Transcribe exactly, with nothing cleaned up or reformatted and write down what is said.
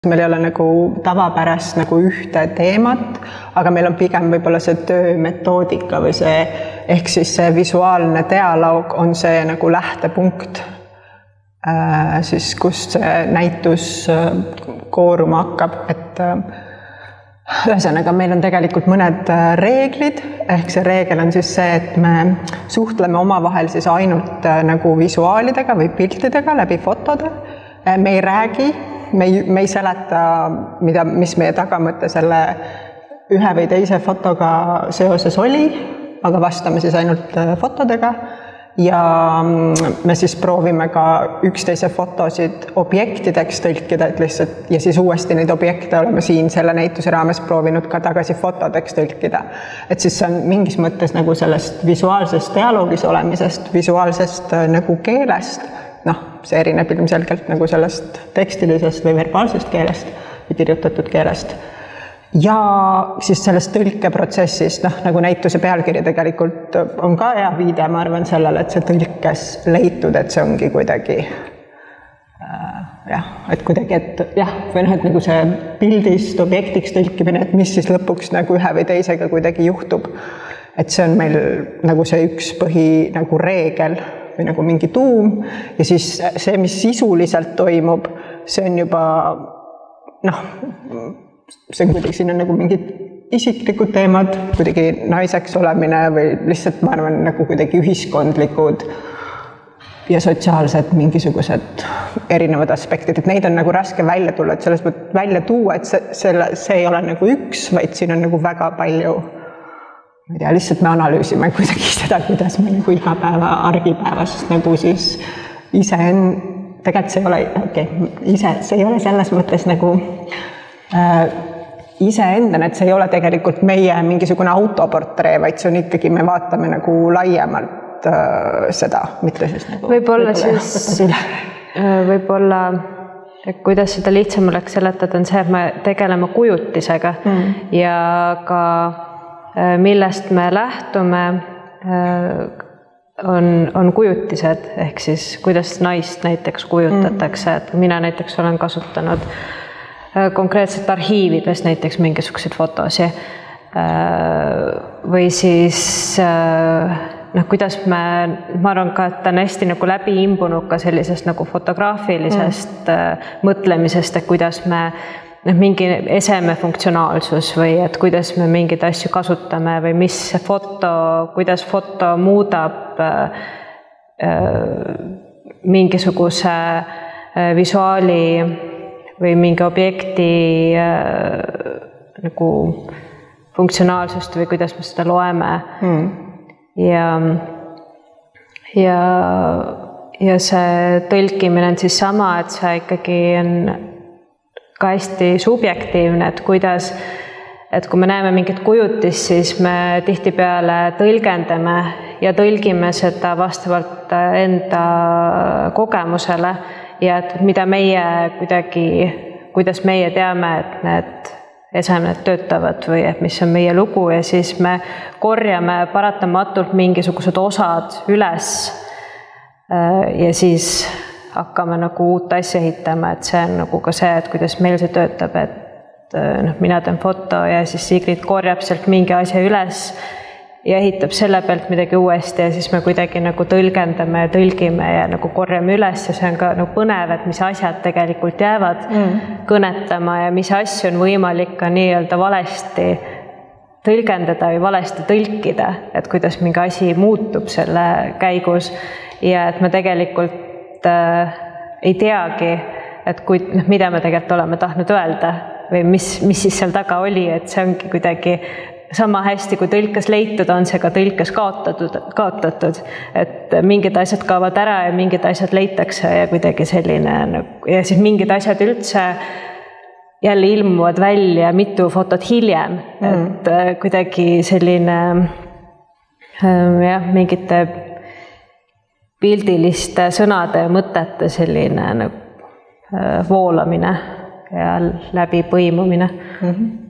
Meil ei ole nagu tavapärast nagu ühte teemat, aga meil on pigem võib-olla see töömetoodika või see, ehk siis see visuaalne dialoog on see nagu lähtepunkt, äh, siis kust see näitus kooruma hakkab, et äh, ühesõnaga meil on tegelikult mõned reeglid, ehk see reegel on siis see, et me suhtleme omavahel siis ainult äh, nagu visuaalidega või piltidega läbi fotode, äh, me ei räägi, Me ei, me ei seleta, mida, mis meie tagamõte selle ühe või teise fotoga seoses oli, aga vastame siis ainult fotodega ja me siis proovime ka üksteise fotosid objektideks tõlkida, et lihtsalt ja siis uuesti neid objekte oleme siin selle näituse raames proovinud ka tagasi fotodeks tõlkida. Et siis see on mingis mõttes nagu sellest visuaalsest dialoogis olemisest, visuaalsest nagu keelest, noh, see erineb ilmselgelt nagu sellest tekstilisest või verbaalsest keelest või kirjutatud keelest. Ja siis sellest tõlkeprotsessist, noh, nagu näituse pealkiri tegelikult on ka hea viide, ma arvan sellele, et see tõlkes leitud, et see ongi kuidagi äh, jah, et kuidagi, et jah, või noh, et nagu see pildist objektiks tõlkimine, et mis siis lõpuks nagu ühe või teisega kuidagi juhtub. Et see on meil nagu see üks põhi nagu reegel või nagu mingi tuum ja siis see, mis sisuliselt toimub, see on juba noh, see on kuidagi, siin on nagu mingid isiklikud teemad, kuidagi naiseks olemine või lihtsalt ma arvan nagu kuidagi ühiskondlikud ja sotsiaalsed mingisugused erinevad aspektid, et neid on nagu raske välja tulla, et selles mõttes välja tuua, et see, selle, see ei ole nagu üks, vaid siin on nagu väga palju ma ei tea, lihtsalt me analüüsime kuidagi seda, kuidas me nagu iga päeva argipäevast nagu siis ise on, tegelikult see ei ole, okei, okay, ise, see ei ole selles mõttes nagu äh, ise enda, et see ei ole tegelikult meie mingisugune autoportree, vaid see on ikkagi, me vaatame nagu laiemalt äh, seda, mitte siis nagu võib-olla siis, võib-olla kuidas seda lihtsam oleks seletada, on see, et me tegeleme kujutisega mm. ja ka millest me lähtume, on, on kujutised, ehk siis kuidas naist näiteks kujutatakse, et mina näiteks olen kasutanud konkreetselt arhiivides näiteks mingisuguseid fotosi või siis noh, kuidas me, ma arvan ka, et ta on hästi nagu läbi imbunud ka sellisest nagu fotograafilisest mm. mõtlemisest, et kuidas me mingi eseme funktsionaalsus või et kuidas me mingeid asju kasutame või mis foto, kuidas foto muudab äh, mingisuguse äh, visuaali või mingi objekti äh, nagu funktsionaalsust või kuidas me seda loeme mm. ja, ja, ja see tõlkimine on siis sama, et see ikkagi on ka hästi subjektiivne, et kuidas, et kui me näeme mingit kujutist, siis me tihtipeale tõlgendame ja tõlgime seda vastavalt enda kogemusele ja et mida meie kuidagi, kuidas meie teame, et need esemed töötavad või et mis on meie lugu ja siis me korjame paratamatult mingisugused osad üles ja siis hakkame nagu uut asja ehitama, et see on nagu ka see, et kuidas meil see töötab, et noh, mina teen foto ja siis Sigrid korjab sealt mingi asja üles ja ehitab selle pealt midagi uuesti ja siis me kuidagi nagu tõlgendame ja tõlgime ja nagu korjame üles ja see on ka nagu põnev, et mis asjad tegelikult jäävad mm. kõnetama ja mis asju on võimalik ka nii-öelda valesti tõlgendada või valesti tõlkida, et kuidas mingi asi muutub selle käigus ja et me tegelikult äh, ei teagi, et kui, noh, mida me tegelikult oleme tahtnud öelda või mis, mis siis seal taga oli, et see ongi kuidagi sama hästi, kui tõlkes leitud, on see ka tõlkes kaotatud, kaotatud, et mingid asjad kaovad ära ja mingid asjad leitakse ja kuidagi selline ja siis mingid asjad üldse jälle ilmuvad välja mitu fotot hiljem, mm. et kuidagi selline jah, mingite pildiliste sõnade ja mõtete selline nagu voolamine ja läbi põimumine. Mm-hmm.